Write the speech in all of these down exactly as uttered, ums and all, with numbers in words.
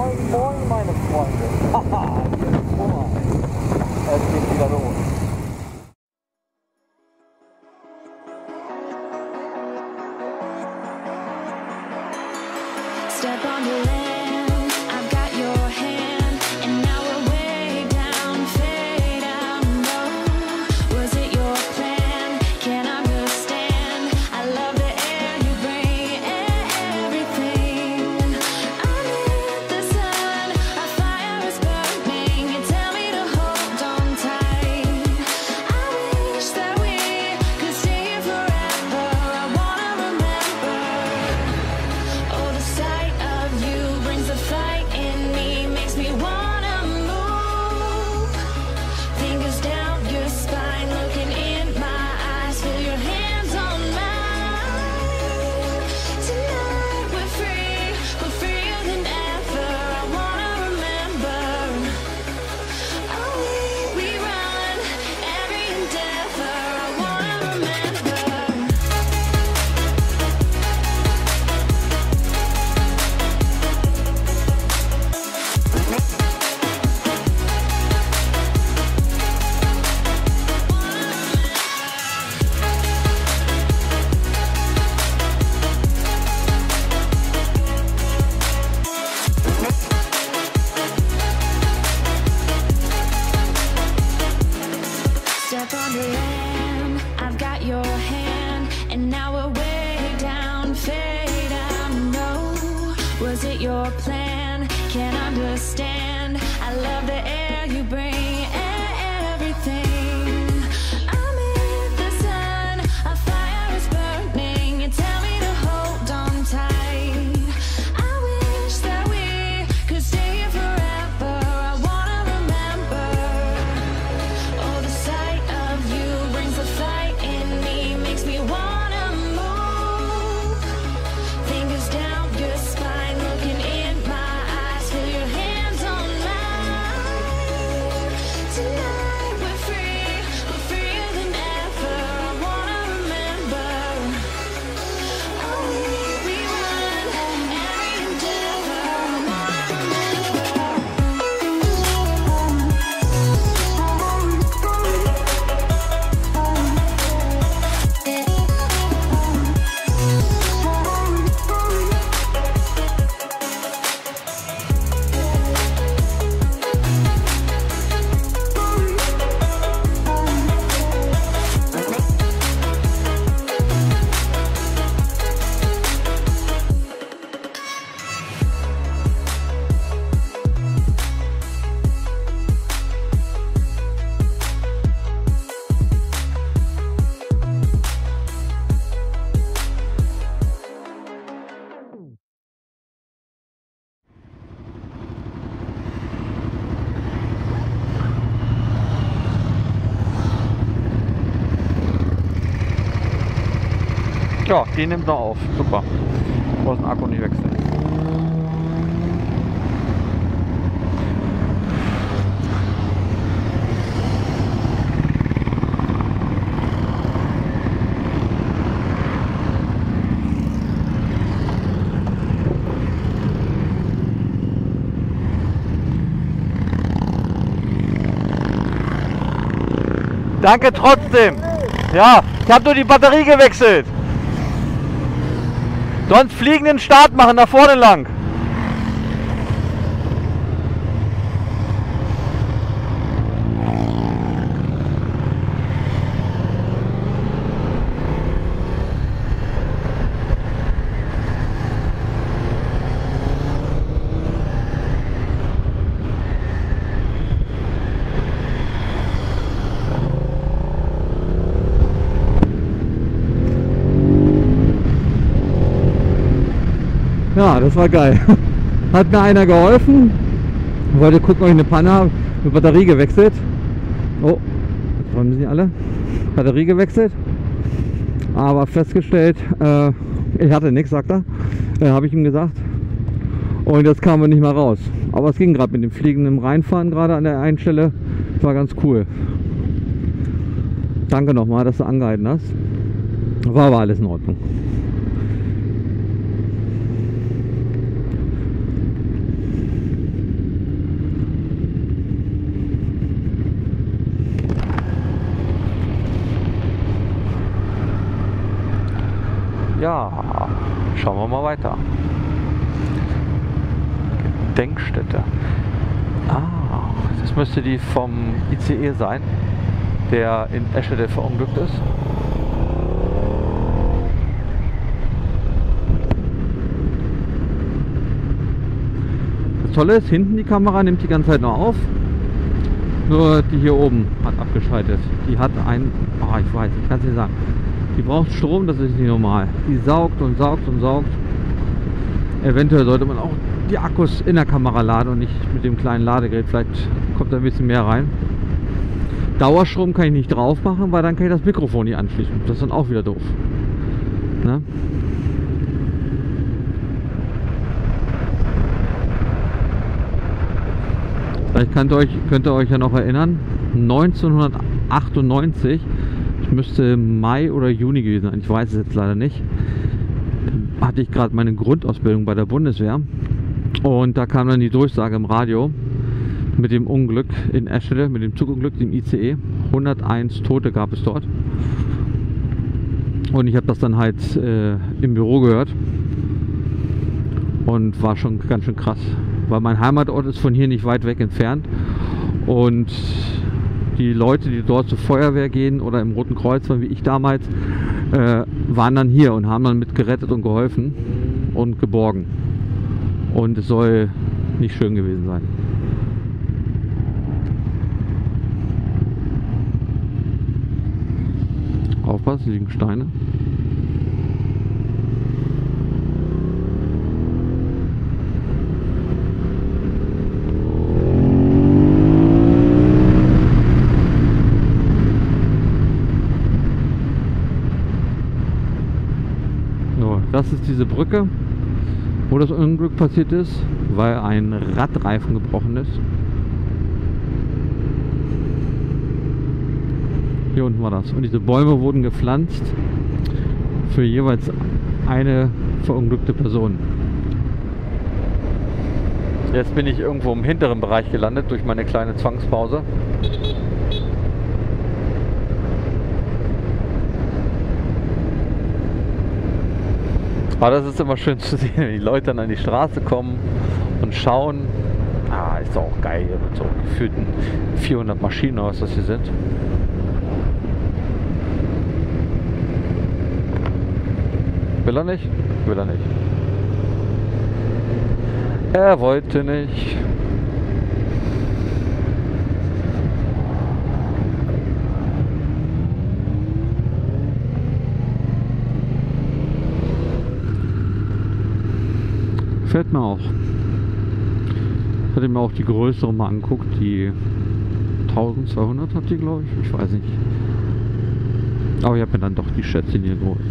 Moin, moin, meine Freunde. Haha, hier ist Moin. Es geht wieder los. Step on the land, I've got your hand, and now we're way down, fade out low. Was it your plan? Can't understand. I love the air you bring, everything. Under the sun, a fire is burning. You tell me to hold on tight. I wish that we could stay here forever. I wanna remember. Oh, the sight of you brings the fight in me, makes me wanna move. Fingers down your spine, looking in my eyes, feel your hands on mine. Tonight we're free, we're freer than ever. I wanna remember. Oh, we, we run every endeavor. I wanna remember. Step on the land, I've got your hand, and now we're way down, fade out. No, was it your plan? Can't understand. I love the air you bring, everything. I'm in the sun, a fire is burning. You tell me to hold on tight. I wish that we could stay here forever. I wanna remember. Oh, the sight of you brings the fight in me, makes me wanna move. Fingers down your spine, looking in my eyes, feel your hands on mine. Tonight we're free, we're freer than ever. I wanna remember. Oh, we, we run every endeavor. I wanna Ja, die nimmt er auf. Super. Du brauchst den Akku nicht wechseln. Danke trotzdem. Ja, ich habe nur die Batterie gewechselt. Sonst fliegenden Start machen, nach vorne lang. Ja, das war geil. Hat mir einer geholfen. Ich wollte gucken, ob ich eine Panne habe. Eine Batterie gewechselt. Oh, jetzt wollen sie alle. Batterie gewechselt. Aber festgestellt, äh, ich hatte nichts, sagt er. Äh, habe ich ihm gesagt. Und das kam nicht mal raus. Aber es ging gerade mit dem fliegenden Reinfahren gerade an der einen Stelle. Das war ganz cool. Danke nochmal, dass du angehalten hast. War aber alles in Ordnung. Ja, schauen wir mal weiter. Gedenkstätte. Ah, das müsste die vom I C E sein, der in Eschede verunglückt ist. Das Tolle ist, hinten die Kamera nimmt die ganze Zeit noch auf. Nur die hier oben hat abgeschaltet. Die hat ein, oh, ich weiß, ich kann es nicht sagen. Die braucht Strom, das ist nicht normal. Die saugt und saugt und saugt. Eventuell sollte man auch die Akkus in der Kamera laden und nicht mit dem kleinen Ladegerät. Vielleicht kommt da ein bisschen mehr rein. Dauerstrom kann ich nicht drauf machen, weil dann kann ich das Mikrofon nicht anschließen. Das ist dann auch wieder doof. Ne? Vielleicht könnt ihr, euch, könnt ihr euch ja noch erinnern, neunzehnhundertachtundneunzig, es müsste Mai oder Juni gewesen sein, ich weiß es jetzt leider nicht, da hatte ich gerade meine Grundausbildung bei der Bundeswehr und da kam dann die Durchsage im Radio mit dem Unglück in Eschede, mit dem Zugunglück, dem I C E. hunderteins Tote gab es dort und ich habe das dann halt äh, im Büro gehört und war schon ganz schön krass. Weil mein Heimatort ist von hier nicht weit weg entfernt und die Leute, die dort zur Feuerwehr gehen oder im Roten Kreuz waren, wie ich damals, äh, waren dann hier und haben dann mit gerettet und geholfen und geborgen. Und es soll nicht schön gewesen sein. Aufpassen, hier liegen Steine. Das ist diese Brücke, wo das Unglück passiert ist, weil ein Radreifen gebrochen ist. Hier unten war das. Und diese Bäume wurden gepflanzt für jeweils eine verunglückte Person. Jetzt bin ich irgendwo im hinteren Bereich gelandet durch meine kleine Zwangspause. Aber das ist immer schön zu sehen, wenn die Leute dann an die Straße kommen und schauen. Ah, ist doch auch geil hier mit so gefühlten vierhundert Maschinen oder was das hier sind. Will er nicht? Will er nicht. Er wollte nicht. Fällt mir auch. Ich hatte mir auch die größere mal angeguckt, die eintausendzweihundert hat die, glaube ich. Ich weiß nicht. Aber ich habe mir dann doch die Schätzchen hier geholt.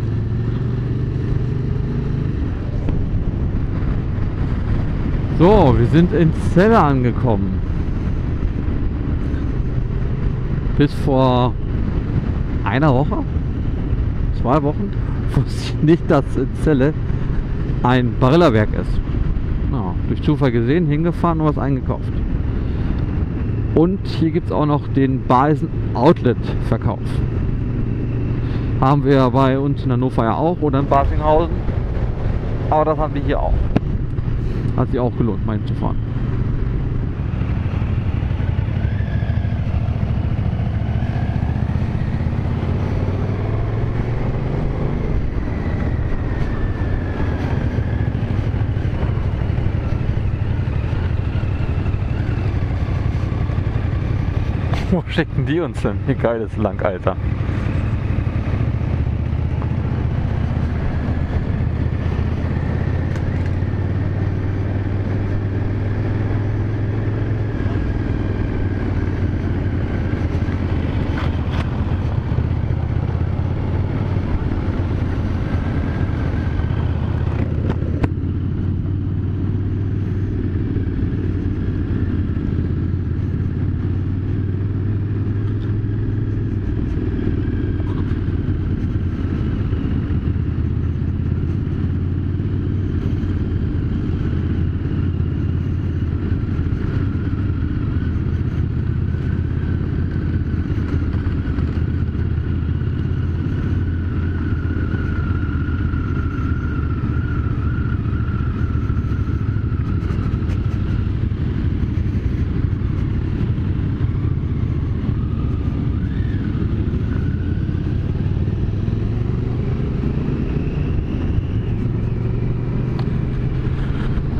So, wir sind in Celle angekommen. Bis vor einer Woche, zwei Wochen, wusste ich nicht, dass in Celle ein Barillawerk ist. Ja, durch Zufall gesehen, hingefahren und was eingekauft. Und hier gibt es auch noch den Balsen Outlet Verkauf. Haben wir bei uns in Hannover ja auch oder in Barsinghausen. Aber das haben wir hier auch. Hat sich auch gelohnt, mal hinzufahren. Wo schicken die uns denn? Wie geil ist lang, Alter.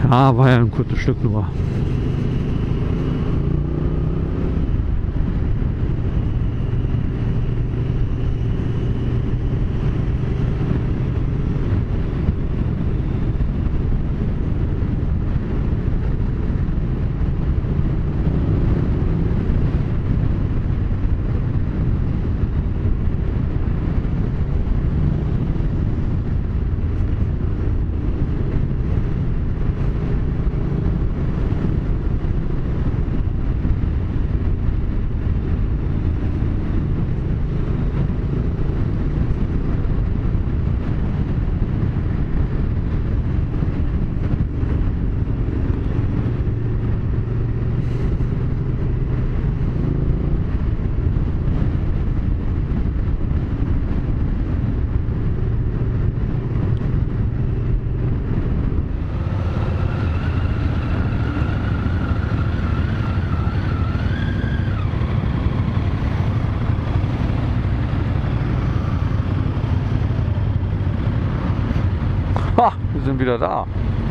Ja, war ja ein kurzes Stück nur. Ha, wir sind wieder da.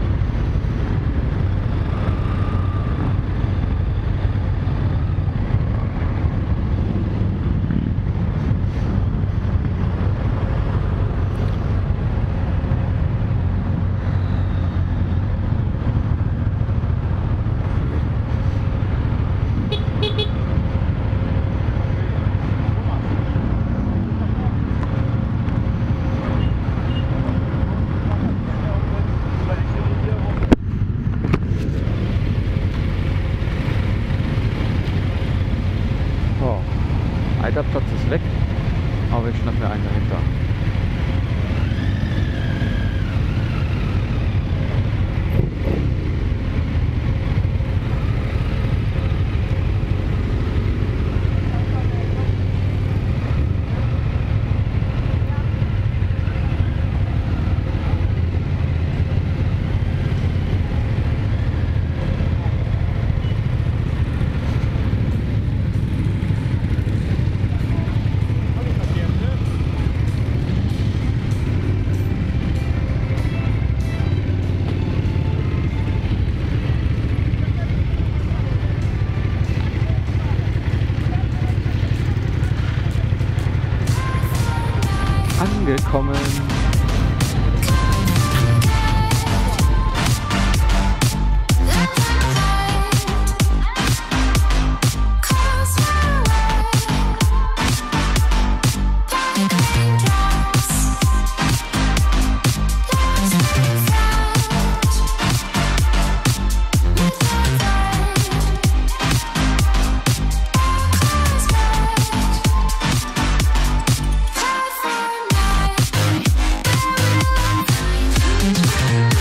Der Platz ist weg, aber ich schnapp mir einen dahinter. Angekommen. Bye.